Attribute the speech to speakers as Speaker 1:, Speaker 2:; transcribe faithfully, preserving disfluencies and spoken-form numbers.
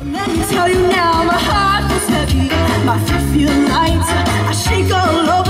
Speaker 1: Let me tell you now, my heart feels heavy, my feet feel light. I shake all over.